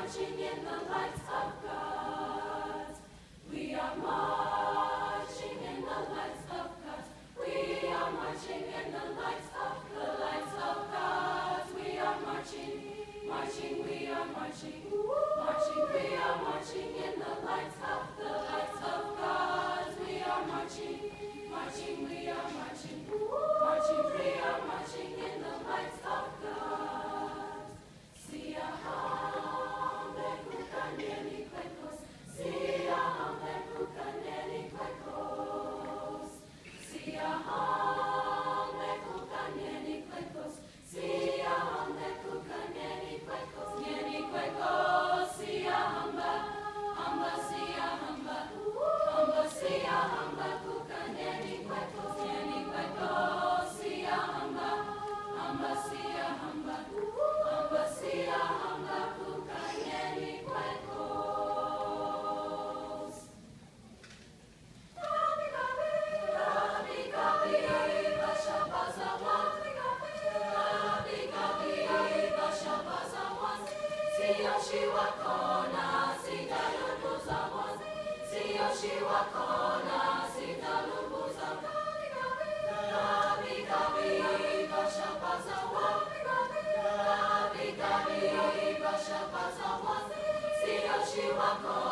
marching in the lights of God. We are marching in the lights of God. We are marching in the lights of God. We are marching, marching, we are marching, marching, we are marching in the lights of God. We are marching, marching, we are marching, marching, we are marching in the lights of God. Siahambe kukanyeni kwekos, siahambe kukanyeni kwekos, siahambe kukanyeni kwekos, siahambe kukanyeni kwekos, nyeni kwekos, siahamba, hamba siahamba, hamba siahamba kukanyeni kwekos, nyeni kwekos, siahamba, hamba siahamba, hamba siahamba kukanyeni kwekos. Gabi gabi, gabi gabi, bashabazawan. Gabi gabi, bashabazawan. Siyoshiwakona, sitalubuzawan. Siyoshiwakona, sitalubuzawan. Gabi gabi, bashabazawan. Gabi gabi, bashabazawan. Siyoshiwakona.